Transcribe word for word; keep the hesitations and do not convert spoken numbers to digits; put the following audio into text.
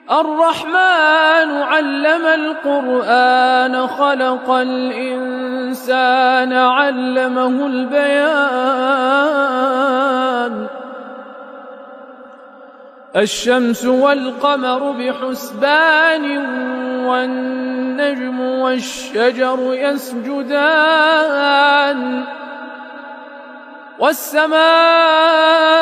الرحمن علم القرآن خلق الإنسان علمه البيان الشمس والقمر بحسبان والنجم والشجر يسجدان والسماء